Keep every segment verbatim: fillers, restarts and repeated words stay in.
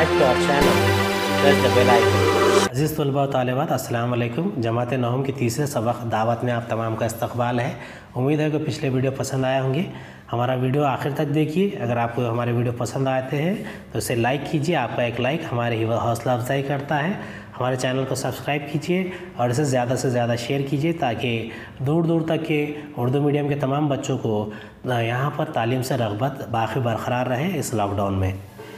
subscribe to our channel, press the bell icon. अज़ीज़ तलबा व तालिबात, अस्सलाम वालेकुम। जमात नहूम के तीसरे सबक दावत में आप तमाम का इस्तक़बाल है। उम्मीद है कि पिछले वीडियो पसंद आए होंगे। हमारा वीडियो आखिर तक देखिए। अगर आपको हमारे वीडियो पसंद आते हैं तो इसे लाइक कीजिए। आपका एक लाइक हमारी हौसला अफजाई करता है। हमारे चैनल को सब्सक्राइब कीजिए और इसे ज़्यादा से ज़्यादा शेयर कीजिए ताकि दूर दूर तक के उर्दू मीडियम के तमाम बच्चों को यहाँ पर तालीम से रग़बत बाकी बरक़रार रहे इस लॉकडाउन में।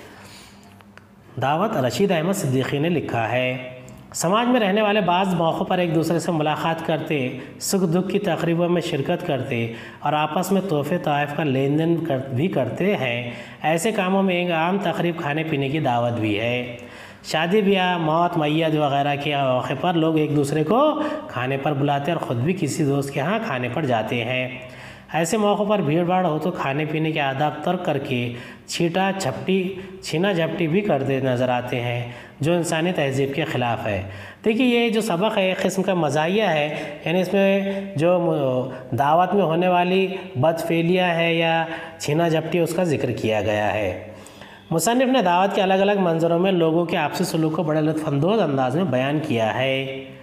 दावत रशीद अहमद सिद्दीकी ने लिखा है, समाज में रहने वाले बाज़ मौक़ों पर एक दूसरे से मुलाकात करते, सुख दुख की तक़रीबों में शिरकत करते और आपस में तोहफ़े तोहफ़ का लेन देन कर, भी करते हैं। ऐसे कामों में एक आम तक़रीब खाने पीने की दावत भी है। शादी ब्याह, मौत, मैयत वगैरह के मौक़े पर लोग एक दूसरे को खाने पर बुलाते और ख़ुद भी किसी दोस्त के यहाँ खाने पर जाते हैं। ऐसे मौक़ों पर भीड़ भाड़ हो तो खाने पीने के आदाब तर्क करके छीटा झपटी छीना झपटी भी करते नज़र आते हैं, जो इंसानी तहज़ीब के ख़िलाफ़ है। देखिए, ये जो सबक है एक किस्म का मज़ाहिया है, यानी इसमें जो दावत में होने वाली बदफ़ेलियाँ है या छीना झपटी उसका ज़िक्र किया गया है। मुसन्निफ़ ने दावत के अलग अलग मंज़रों में लोगों के आपसी सलूक को बड़े लुत्फ़अंदोज़ अंदाज़ में बयान किया है।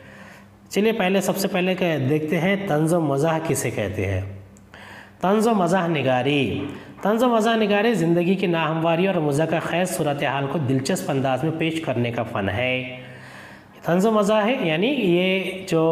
चलिए पहले सबसे पहले देखते हैं तंज़ व मज़ाह किसे कहते हैं। तंज़ व मज़ाह निगारी। तंज़ व मज़ाह निगारी ज़िंदगी की नाहमवारी और मज़ाक़ ख़ैज़ सूरत हाल को दिलचस्प अंदाज़ में पेश करने का फ़न है। तंज़ व मज़ाह है यानी ये जो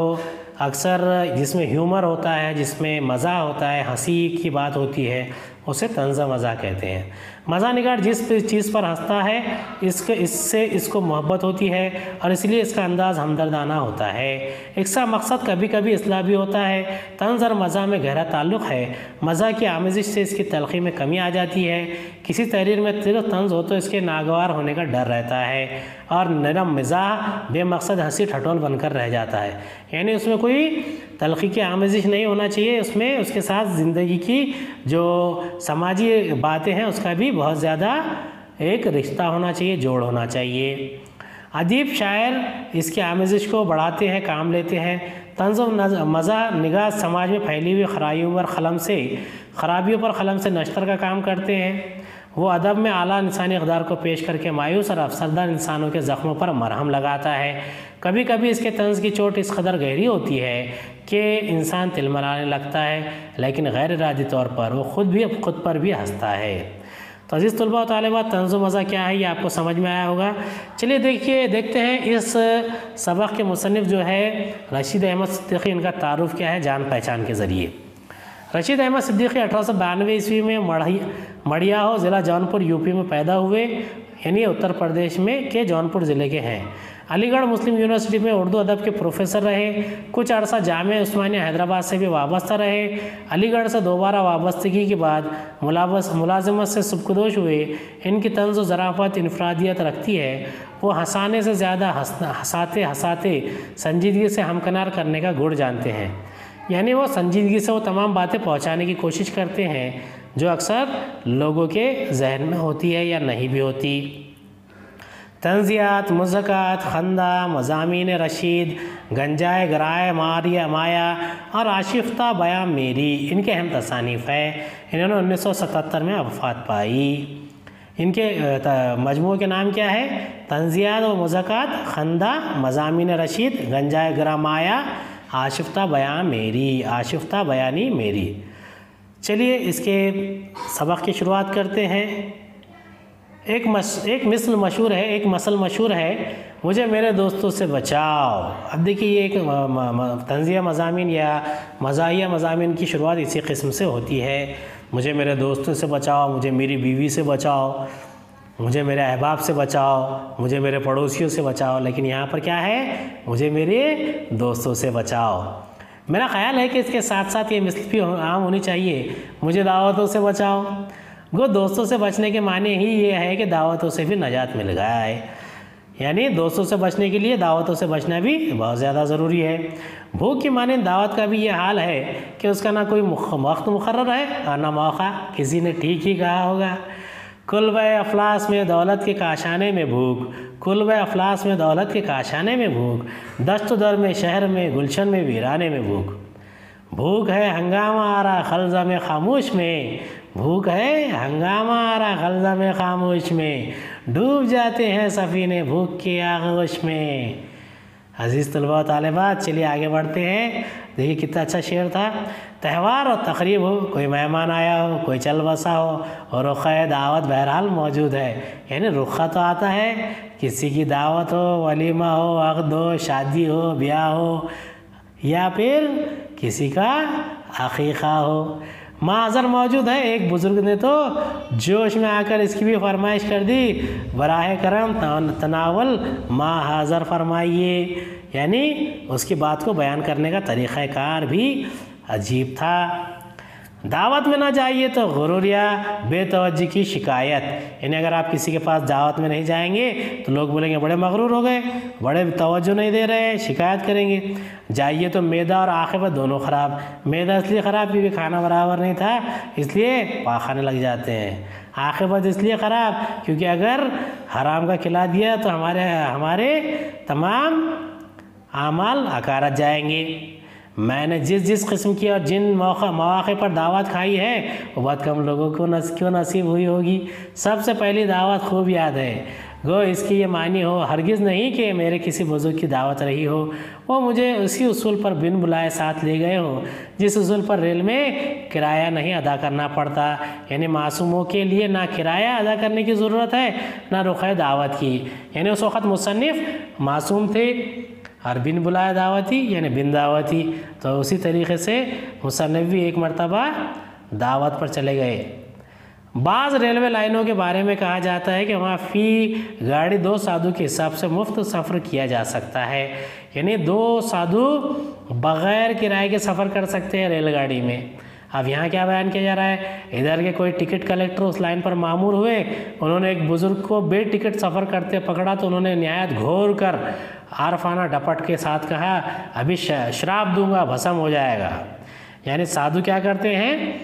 अक्सर जिसमें ह्यूमर होता है, जिसमें मज़ा होता है, हंसी की बात होती है, उसे तंज़ व मज़ाह कहते हैं। मज़ाह निगार जिस चीज़ पर हंसता है इसके इससे इसको मोहब्बत होती है और इसलिए इसका अंदाज़ हमदर्दाना होता है। इसका मकसद कभी कभी इस्लाह भी होता है। तंज़ और मज़ाह में गहरा ताल्लुक़ है। मज़ाह की आमेज़िश से इसकी तलख़ी में कमी आ जाती है। किसी तहरीर में सिर्फ तंज़ हो तो इसके नागवार होने का डर रहता है और नरम मिज़ाह बेमकसद हंसी ठठोल बनकर रह जाता है, यानी उसमें कोई तलख़ी की आमेज़िश नहीं होना चाहिए। उसमें उसके साथ ज़िंदगी की जो समाजी बातें हैं उसका भी बहुत ज़्यादा एक रिश्ता होना चाहिए, जोड़ होना चाहिए। अदीब शायर इसकी आमेज़िश को बढ़ाते हैं, काम लेते हैं। तंज़ व मज़ाह निगाह समाज में फैली हुई खराबियों पर क़लम से खराबियों पर क़लम से नश्तर का काम करते हैं। वो अदब में आला इंसानी इक़दार को पेश करके मायूस और अफसरदा इंसानों के ज़ख्मों पर मरहम लगाता है। कभी कभी इसके तंज़ की चोट इस कदर गहरी होती है कि इंसान तिलमलाने लगता है, लेकिन गैर इरादी तौर पर वो ख़ुद भी खुद पर भी हंसता है। तो अज़ीज़ तलबा व तालिबात, तंज़ व मज़ाह क्या है ये आपको समझ में आया होगा। चलिए देखिए देखते हैं इस सबक के मुसन्निफ़ जो है रशीद अहमद सिद्दीकी, इनका तारुफ़ क्या है जान पहचान के ज़रिए। रशीद अहमद सिद्दीकी अठारह सौ बानवे ईस्वी में मढ़ी मढ़ियाहो ज़िला जौनपुर यूपी में पैदा हुए, यानी उत्तर प्रदेश में के जौनपुर ज़िले के हैं। अलीगढ़ मुस्लिम यूनिवर्सिटी में उर्दू अदब के प्रोफेसर रहे। कुछ अरसा जामिया उस्मानिया हैदराबाद से भी वाबस्ता रहे। अलीगढ़ से दोबारा वाबस्तगी के बाद मुलावस मुलाजमत से सुबकदोश हुए। इनकी तंज़ व ज़राफ़त इनफरादियत रखती है। वो हंसाने से ज़्यादा हंसाते हंसाते संजीदगी से हमकनार करने का गुण जानते हैं, यानी वो संजीदगी से वो तमाम बातें पहुंचाने की कोशिश करते हैं जो अक्सर लोगों के जहन में होती है या नहीं भी होती। तंज़ियात, मुज़ाक़ात, खंदा, मज़ामीन रशीद, गंजाए गराए मारिया माया और आशिफ्ता बयां मेरी इनके अहम तसानीफ़ है। इन्होंने उन्नीस सौ सतहत्तर में वफ़ात पाई। इनके मजमू के नाम क्या है? तंज़ियात व मुज़ाक़ात, खंदा, मज़ामीन रशीद, गंजाए गरा माया, आशिफ्ता बयां मेरी, आशिफ्ता बयानी मेरी। चलिए इसके सबक की शुरुआत करते हैं। एक मस एक मिसल मशहूर है, एक मसल मशहूर है, मुझे मेरे दोस्तों से बचाओ। अब देखिए ये एक तंज़िया मज़ामीन या मज़ाहिया मज़ामीन की शुरुआत इसी किस्म से होती है। मुझे मेरे दोस्तों से बचाओ, मुझे मेरी बीवी से बचाओ, मुझे मेरे अहबाब से बचाओ, मुझे मेरे पड़ोसियों से बचाओ। लेकिन यहाँ पर क्या है? मुझे मेरे दोस्तों से बचाओ। मेरा ख़्याल है कि इसके साथ साथ ये मिसल भी आम होनी चाहिए, मुझे दावतों से बचाओ। गो दोस्तों से बचने के माने ही ये है कि दावतों से भी नजात मिल गया है, यानी दोस्तों से बचने के लिए दावतों से बचना भी बहुत ज़्यादा ज़रूरी है। भूख की माने दावत का भी ये हाल है कि उसका ना कोई वक्त मुकर्रर है और ना मौका। किसी ने ठीक ही कहा होगा, कुल व अफलास में दौलत के काशाने में भूख, कुल व अफलास में दौलत के काशाने में भूख, दस्त दर में शहर में गुलशन में वीराने में भूख। भूख है हंगामा आ रहा खलजा में खामोश में, भूख है हंगामा आ रहा गलज़ा में खामोश में, डूब जाते हैं सफ़ीने भूख के आगोश में। अजीज़ तलबा तालिबात, चलिए आगे बढ़ते हैं। देखिए कितना अच्छा शेर था। त्यौहार और तकरीब हो, कोई मेहमान आया हो, कोई चल बसा हो और रुख़ दावत बहरहाल मौजूद है। यानी रुख़ा तो आता है, किसी की दावत हो, वलीमा हो, अक़द हो, शादी हो, ब्याह हो, या फिर किसी का अक़ीक़ा हो, माज़र मौजूद है। एक बुज़ुर्ग ने तो जोश में आकर इसकी भी फरमाइश कर दी, बराह करम तनावल माँ हाज़र फरमाइए। यानी उसकी बात को बयान करने का तरीक़ाकार भी अजीब था। दावत में ना जाइए तो गुरूर या बेतवज्जी की शिकायत। यानी अगर आप किसी के पास दावत में नहीं जाएंगे तो लोग बोलेंगे बड़े मगरूर हो गए, बड़े तवज्जो नहीं दे रहे, शिकायत करेंगे। जाइए तो मैदा और आक़िबत दोनों ख़राब। मैदा इसलिए ख़राब क्योंकि खाना बराबर नहीं था, इसलिए पाखाने लग जाते हैं। आक़िबत इसलिए ख़राब क्योंकि अगर हराम का खिला दिया तो हमारे हमारे तमाम आमाल अकारत जाएंगे। मैंने जिस जिस किस्म की और जिन मौका मौक़े पर दावत खाई है वो बहुत कम लोगों को नस क्यों नसीब हुई होगी। सबसे पहली दावत खूब याद है, गो इसकी ये मानी हो हरगिज़ नहीं कि मेरे किसी बुज़ुर्ग की दावत रही हो, वो मुझे उसी उसूल पर बिन बुलाए साथ ले गए हो जिस उसूल पर रेल में किराया नहीं अदा करना पड़ता। यानी मासूमों के लिए ना किराया अदा करने की ज़रूरत है ना रुख़ दावत की। यानी उस वक़्त मुसन्निफ़ मासूम थे और बिन बुलाए दावती यानी बिन दावती, तो उसी तरीक़े से मुसन्निफ़ भी एक मरतबा दावत पर चले गए। बाज़ रेलवे लाइनों के बारे में कहा जाता है कि वहाँ फ़ी गाड़ी दो साधु के हिसाब से मुफ्त सफ़र किया जा सकता है। यानी दो साधु बग़ैर किराए के सफ़र कर सकते हैं रेलगाड़ी में। अब यहाँ क्या बयान किया जा रहा है, इधर के कोई टिकट कलेक्टर उस लाइन पर मामूर हुए, उन्होंने एक बुज़ुर्ग को बे टिकट सफ़र करते पकड़ा तो उन्होंने नहायत घोर कर आरफाना डपट के साथ कहा अभी शराब दूंगा भस्म हो जाएगा। यानी साधु क्या करते हैं,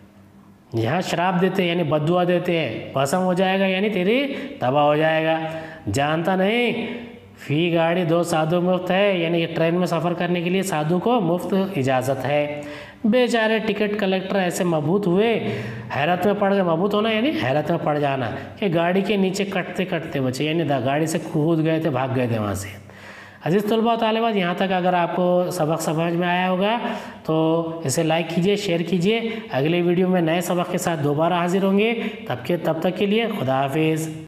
यहाँ शराब देते हैं यानी बद्दुआ देते हैं, भस्म हो जाएगा यानी तेरी तबाह हो जाएगा। जानता नहीं फ़ी गाड़ी दो साधु मुफ्त है, यानी ट्रेन में सफ़र करने के लिए साधु को मुफ्त इजाज़त है। बेचारे टिकट कलेक्टर ऐसे मबहूत हुए, हैरत में पड़ गए। मबहूत होना यानी हैरत में पड़ जाना कि गाड़ी के नीचे कटते कटते बचे, यानी गाड़ी से कूद गए थे, भाग गए थे वहाँ से। अज़ीज़ तलबा व तालिबात, यहाँ तक अगर आपको सबक समझ में आया होगा तो इसे लाइक कीजिए, शेयर कीजिए। अगले वीडियो में नए सबक के साथ दोबारा हाजिर होंगे। तब के तब तक के लिए खुदा हाफिज़।